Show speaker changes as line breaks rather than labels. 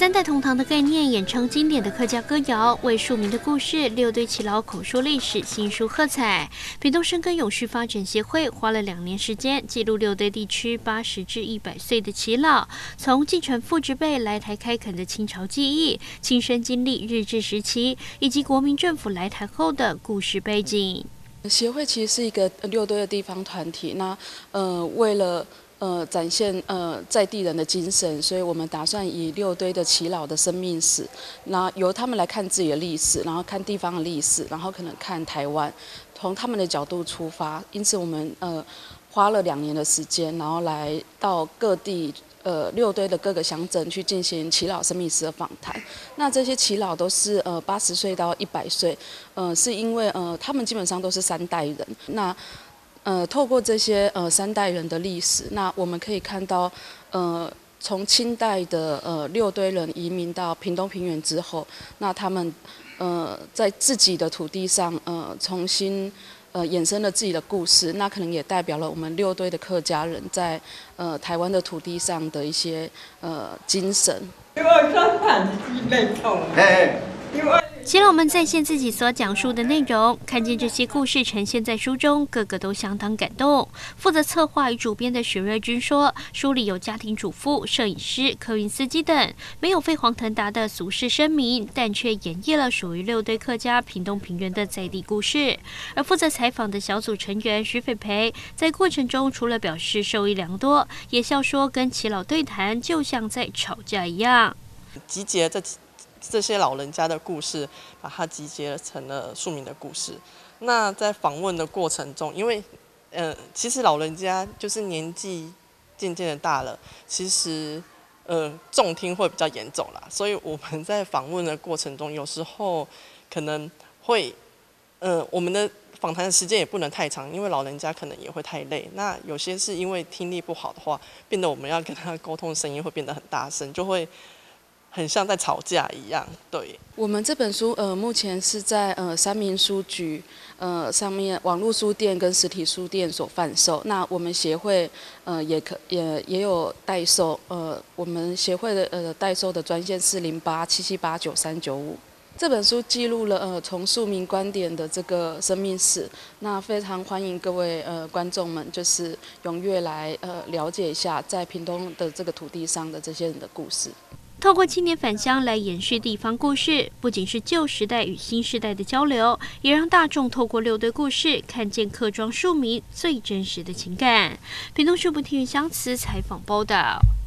三代同堂的概念演唱经典的客家歌谣，为庶民的故事六堆耆老口述历史新书喝彩。屏东深耕永续发展协会花了2年时间，记录六堆地区80至100岁的耆老，从继承父执辈来台开垦的清朝记忆，亲身经历日治时期以及国民政府来台后的故事背景。
协会其实是一个六堆的地方团体，那为了展现在地人的精神，所以我们打算以六堆的耆老的生命史，那由他们来看自己的历史，然后看地方的历史，然后可能看台湾，从他们的角度出发。因此我们花了2年的时间，然后来到各地六堆的各个乡镇去进行耆老生命史的访谈。那这些耆老都是80岁到100岁，是因为他们基本上都是3代人。那透过这些3代人的历史，那我们可以看到，从清代的六堆人移民到屏东平原之后，那他们在自己的土地上重新衍生了自己的故事，那可能也代表了我们六堆的客家人在台湾的土地上的一些精神。
耆老们再现自己所讲述的内容，看见这些故事呈现在书中，个个都相当感动。负责策划与主编的许瑞君说，书里有家庭主妇、摄影师、客运司机等，没有飞黄腾达的俗世声名，但却演绎了属于六堆客家屏东平原的在地故事。而负责采访的小组成员徐斐培，在过程中除了表示受益良多，也笑说跟耆老对谈就像在吵架一样，
集结这些老人家的故事，把它集结成了庶民的故事。那在访问的过程中，因为其实老人家就是年纪渐渐的大了，其实重听会比较严重啦，所以我们在访问的过程中，有时候可能会我们的访谈的时间也不能太长，因为老人家可能也会太累。那有些是因为听力不好的话，变得我们要跟他沟通的声音会变得很大声，就会很像在吵架一样。对，
我们这本书目前是在三民书局上面网络书店跟实体书店所贩售。那我们协会也有代售，我们协会的代售的专线是0877899395。这本书记录了从庶民观点的这个生命史，那非常欢迎各位观众们就是踊跃来了解一下在屏东的这个土地上的这些人的故事。
透过青年返乡来延续地方故事，不仅是旧时代与新时代的交流，也让大众透过六堆故事看见客庄庶民最真实的情感。屏东市不听相慈采访报道。